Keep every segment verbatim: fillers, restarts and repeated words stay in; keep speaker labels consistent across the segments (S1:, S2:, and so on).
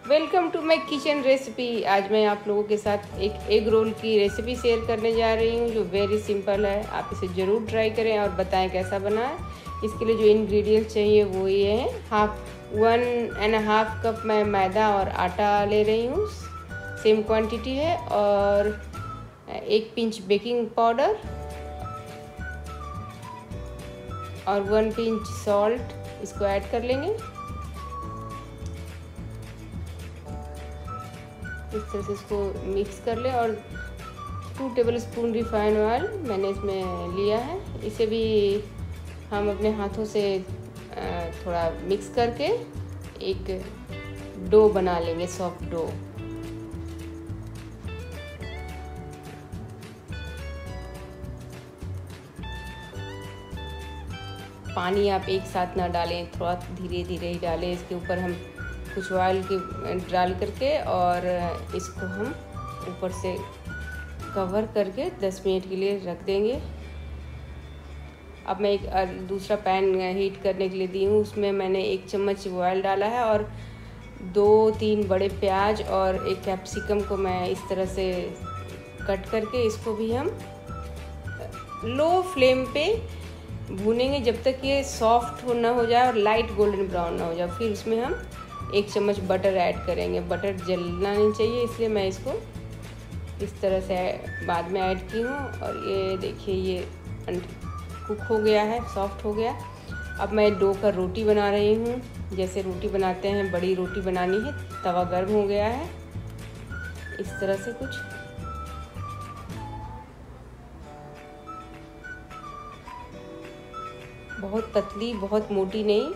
S1: Welcome to my kitchen recipe. आज मैं आप लोगों के साथ एक एग रोल की रेसिपी शेयर करने जा रही हूँ जो वेरी सिंपल है। आप इसे ज़रूर ट्राई करें और बताएं कैसा बना है। इसके लिए जो इंग्रेडिएंट्स चाहिए वो ये हैं। Half one and half cup मैं मैदा और आटा ले रही हूँ, सेम क्वांटिटी है। और एक पिंच बेकिंग पाउडर और वन पिंच सॉल्ट, इसको ऐड कर लेंगे। इस तरह से इसको मिक्स कर ले। और two table spoon refined oil मैंने इसमें लिया है। इसे भी हम अपने हाथों से थोड़ा मिक्स करके एक डो बना लेंगे, सॉफ्ट डो। पानी आप एक साथ ना डालें, थोड़ा धीरे धीरे ही डालें। इसके ऊपर हम कुछ ऑयल के डाल करके और इसको हम ऊपर से कवर करके दस मिनट के लिए रख देंगे। अब मैं एक दूसरा पैन हीट करने के लिए दी हूँ, उसमें मैंने एक चम्मच ऑयल डाला है और दो तीन बड़े प्याज और एक कैप्सिकम को मैं इस तरह से कट करके इसको भी हम लो फ्लेम पे भूनेंगे जब तक ये सॉफ्ट ना हो जाए और लाइट गोल्डन ब्राउन ना हो जाए। फिर उसमें हम एक चम्मच बटर ऐड करेंगे। बटर जलना नहीं चाहिए, इसलिए मैं इसको इस तरह से बाद में ऐड की हूँ। और ये देखिए ये कुक हो गया है, सॉफ्ट हो गया। अब मैं डो का रोटी बना रही हूँ। जैसे रोटी बनाते हैं, बड़ी रोटी बनानी है। तवा गर्म हो गया है, इस तरह से कुछ बहुत पतली, बहुत मोटी नहीं।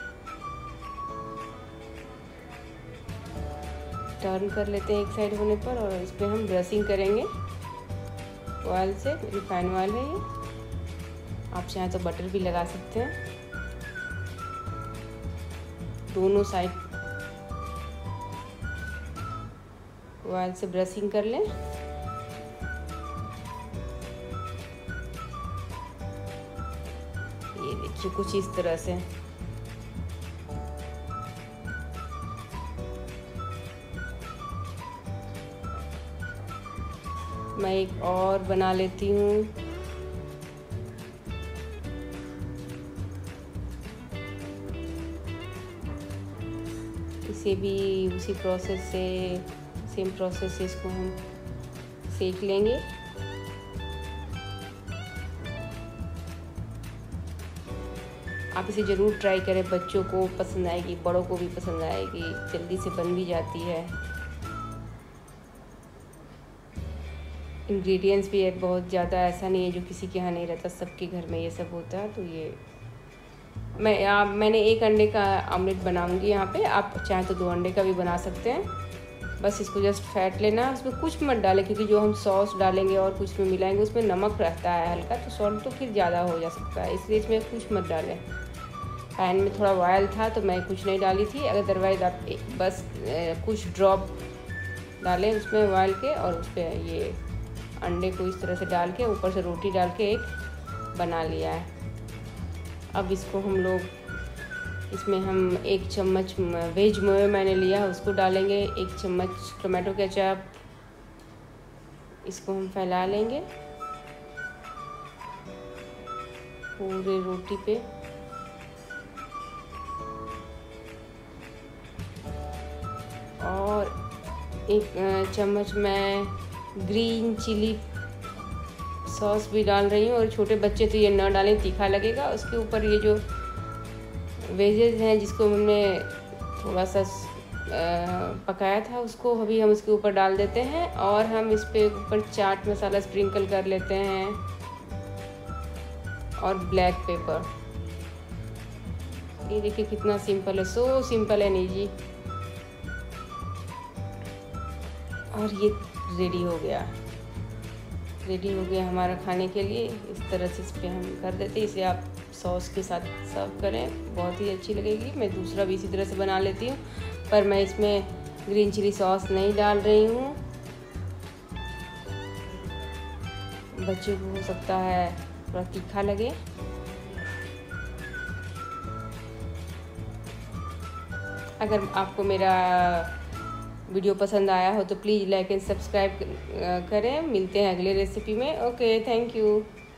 S1: टर्न कर लेते हैं एक साइड होने पर और इस पर हम ब्रशिंग करेंगे ऑयल से। रिफाइंड ऑयल है ये, आप चाहें तो बटर भी लगा सकते हैं। दोनों साइड ऑयल से ब्रशिंग कर लें। ये देखिए कुछ इस तरह से। मैं एक और बना लेती हूँ। इसे भी उसी प्रोसेस से, सेम प्रोसेस से इसको हम सेक लेंगे। आप इसे ज़रूर ट्राई करें, बच्चों को पसंद आएगी, बड़ों को भी पसंद आएगी, जल्दी से बन भी जाती है। इंग्रेडिएंट्स भी है बहुत ज़्यादा, ऐसा नहीं है जो किसी के यहाँ नहीं रहता, सबके घर में ये सब होता है। तो ये मैं आ, मैंने एक अंडे का ऑमलेट बनाऊंगी यहाँ पे। आप चाहें तो दो अंडे का भी बना सकते हैं। बस इसको जस्ट फैट लेना है, उसमें कुछ मत डालें क्योंकि जो हम सॉस डालेंगे और कुछ में मिलाएंगे उसमें नमक रहता है हल्का, तो सॉल्ट तो फिर ज़्यादा हो जा सकता है, इसलिए इसमें कुछ मत डालें। पैन में थोड़ा ऑयल था तो मैं कुछ नहीं डाली थी, अदरवाइज़ आप बस कुछ ड्रॉप डालें उसमें ऑयल के और उस पर ये अंडे को इस तरह से डाल के ऊपर से रोटी डाल के एक बना लिया है। अब इसको हम लोग, इसमें हम एक चम्मच वेज मोयो मैंने लिया है उसको डालेंगे, एक चम्मच टोमेटो केचप, इसको हम फैला लेंगे पूरे रोटी पे। और एक चम्मच मैं ग्रीन चिली सॉस भी डाल रही हूँ। और छोटे बच्चे तो ये ना डालें, तीखा लगेगा। उसके ऊपर ये जो वेजेस हैं जिसको हमने थोड़ा सा पकाया था उसको अभी हम इसके ऊपर डाल देते हैं। और हम इस पे ऊपर चाट मसाला स्प्रिंकल कर लेते हैं और ब्लैक पेपर। ये देखिए कितना सिंपल है, सो सिंपल है नहीं जी। और ये रेडी हो गया, रेडी हो गया हमारा खाने के लिए। इस तरह से इस पर हम कर देते हैं। इसे आप सॉस के साथ सर्व करें, बहुत ही अच्छी लगेगी। मैं दूसरा भी इसी तरह से बना लेती हूँ, पर मैं इसमें ग्रीन चिली सॉस नहीं डाल रही हूँ। बच्चे को हो सकता है थोड़ा तीखा लगे। अगर आपको मेरा वीडियो पसंद आया हो तो प्लीज़ लाइक एंड सब्सक्राइब करें। मिलते हैं अगले रेसिपी में। Okay, thank you.